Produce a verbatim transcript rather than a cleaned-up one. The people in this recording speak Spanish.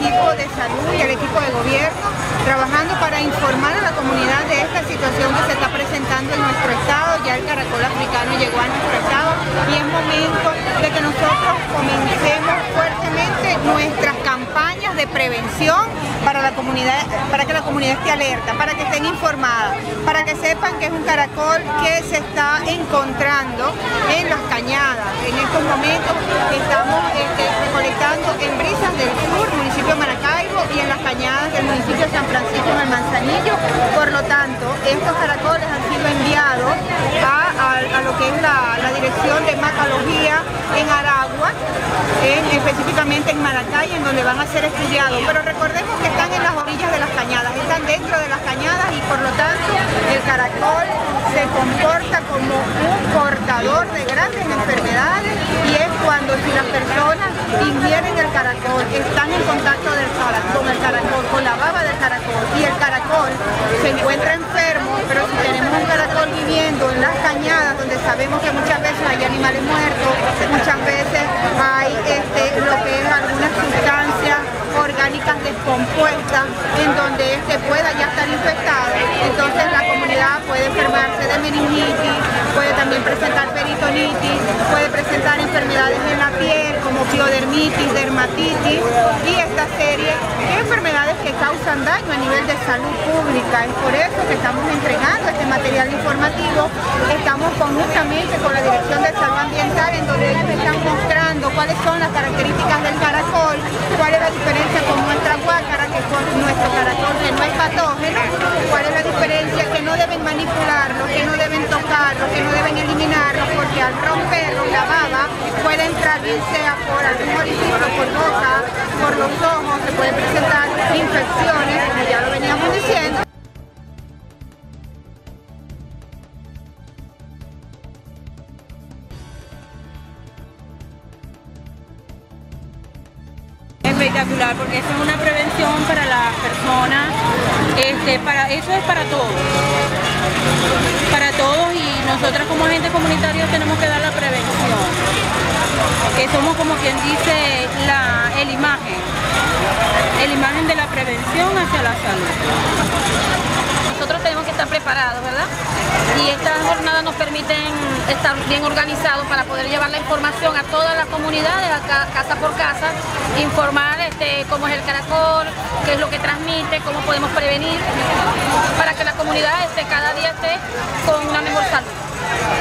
equipo de salud y al equipo de gobierno, trabajando para informar a la comunidad de esta situación que se está presentando en nuestro estado. Ya el caracol africano llegó a nuestro estado y es momento de que nosotros comencemos fuertemente nuestras campañas de prevención para la comunidad, para que la comunidad esté alerta, para que estén informadas, para que sepan que es un caracol que se está encontrando en las cañadas. En estos momentos estamos este, recolectando en Brisas del Sur, municipio de Maracaibo, y en las cañadas del municipio de San Francisco en el Manzanillo. Por lo tanto, estos caracoles han sido enviados a, a, a lo que es la, la dirección de macalogía en Aragua, en, específicamente en Maracay, en donde van a ser estudiados. Pero recordemos que están en las orillas de las cañadas, están dentro de las cañadas y por lo tanto el caracol se comporta como un portador de grandes enfermedades, y es cuando si las personas ingieren el caracol, están en contacto del caracol, con el caracol, con la baba del caracol, y el caracol se encuentra enfermo. Pero si tenemos un caracol viviendo en las cañadas, donde sabemos que muchas veces hay animales muertos, muchas veces hay este, lo que es algunas sustancias orgánicas descompuestas en donde este pueda ya estar infectado, entonces la comunidad puede enfermarse de meningitis, puede también presentar peritonitis, puede presentar enfermedades en la piel como piodermitis, dermatitis y esta serie de enfermedades que causan daño a nivel de salud pública. Es por eso que estamos entregando este material informativo. Estamos conjuntamente con la Dirección de Salud Ambiental, en donde ellos están mostrando cuáles son las características del caracol, cuál es la diferencia con nuestra guácara, que con nuestro caracol que no es patógeno, cuál es la diferencia, que no deben manipularlo, que no deben tocarlo, que no deben eliminarlo, porque al romperlo la baba puede entrar bien sea por algún orificio, por boca, por los ojos, se pueden presentar infecciones, como ya lo veníamos diciendo. Espectacular, porque eso es una prevención para las personas, este, para, eso es para todos, para todos, y nosotras como agentes comunitarios tenemos que dar la prevención, que somos como quien dice la, el imagen, el imagen de la prevención hacia la salud. Nosotros tenemos que estar preparados, ¿verdad? Y estas jornadas nos permiten estar bien organizados para poder llevar la información a todas las comunidades, a casa por casa, informar este, cómo es el caracol, qué es lo que transmite, cómo podemos prevenir, para que la comunidad este, cada día esté con una mejor salud.